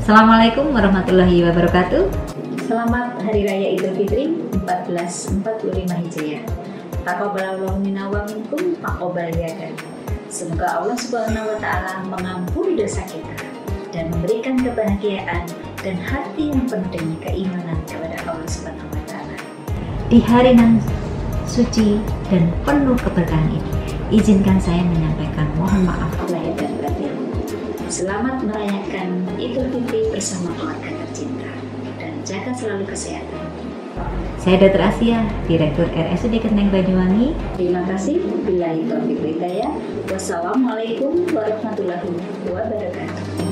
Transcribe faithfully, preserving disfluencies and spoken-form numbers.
Assalamualaikum warahmatullahi wabarakatuh. Selamat Hari Raya Idul Fitri seribu empat ratus empat puluh lima Hijriah. Taqabbalallahu minna wa minkum taqabbal ya kan. Semoga Allah Subhanahu wa taala mengampuni dosa kita dan memberikan kebahagiaan dan hati yang penuh dengan keimanan kepada Allah Subhanahu wa taala. Di hari nan suci dan penuh keberkahan ini, izinkan saya menyampaikan mohon maaf lahir dan batin. Selamat merayakan Idul Fitri bersama keluarga tercinta dan jaga selalu kesehatan. Saya Dokter Asia, Direktur R S U D Kenteng Banyuwangi. Terima kasih. Billahi taufiq wal hidayah. Wassalamualaikum warahmatullahi wabarakatuh.